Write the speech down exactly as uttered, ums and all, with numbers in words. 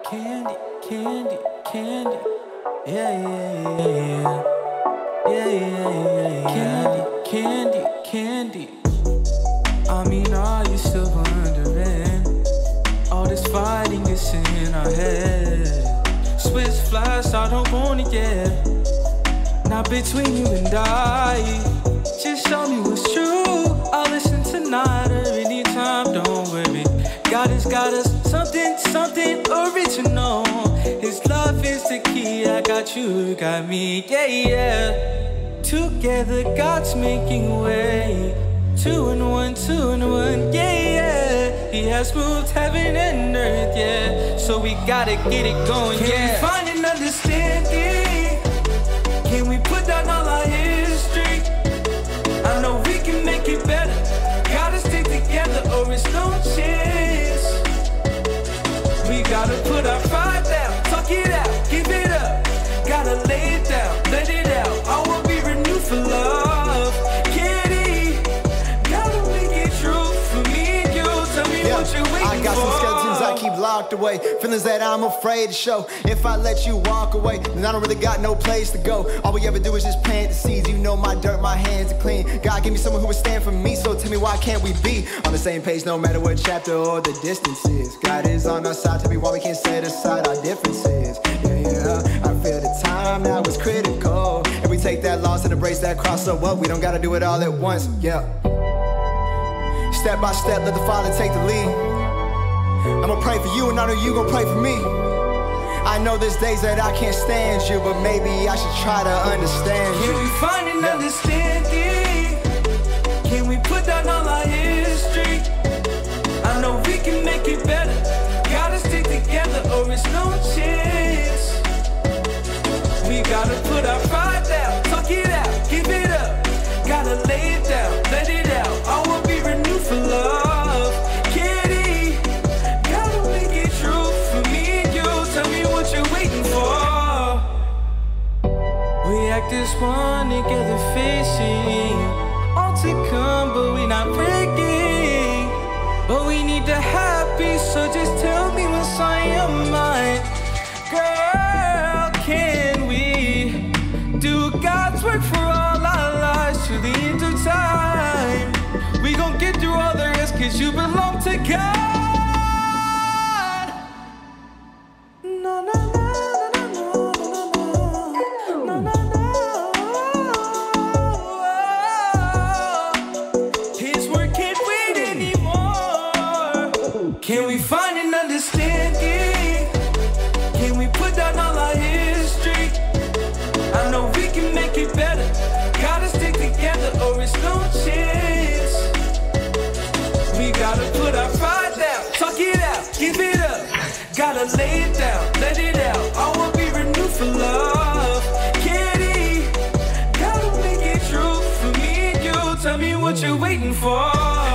Candy, candy, candy. Yeah, yeah, yeah, yeah. Yeah, yeah, yeah, yeah. Candy, candy, candy. I mean, are you still wondering? All this fighting is in our head. Swiss flies, I don't want it yet. Not between you and I. Just show me what's true. I'll listen tonight or anytime, don't worry. God has got us something, something original. His love is the key. I got you, you got me, yeah, yeah. Together, God's making way. Two and one, two and one, yeah, yeah. He has moved heaven and earth, yeah. So we gotta get it going, Can yeah. Can we find an understanding? Can we put down all our history? I know we can make it better. Gotta stick together or it's no chance. We gotta put our pride down, talk it out, give it up. Gotta lay it down, let it out. I will be renewed for love. Kitty, gotta make it true for me and you. Tell me yeah, what you're waiting for. I got some skeletons I keep locked away, feelings that I'm afraid to show. If I let you walk away, then I don't really got no place to go. All we ever do is just plant the seeds. You know my dirt, my hands are clean. God gave me someone who would stand for me, so tell me why can't we be on the same page no matter what chapter or the distance is. God is on our side, tell me why we can't set aside our differences. Yeah, yeah, I feel the time now is critical, and we take that loss and embrace that cross. So what, we don't gotta do it all at once, yeah. Step by step, let the Father take the lead. I'ma pray for you and I know you gon' pray for me. I know there's days that I can't stand you, but maybe I should try to understand you. Can we find an yeah. understanding? Can we put down all our history? I know we can make it better. Gotta stick together or it's no chance. We gotta put our pride down, talk it out, give it up. Gotta lay it down, let it out. I will be renewed for love. This one together facing all to come, but we not breaking. But we need the happy, so just tell me what's on your mind. Girl, can we do God's work for all our lives to the end of time? We gon' get through all the rest, cause you belong to God. No, no, no. Can we find an understanding? Can we put down all our history? I know we can make it better. Gotta stick together or it's no chance. We gotta put our pride down, talk it out, give it up. Gotta lay it down, let it out. I will be renewed for love. Kitty, gotta make it true for me and you. Tell me what you're waiting for.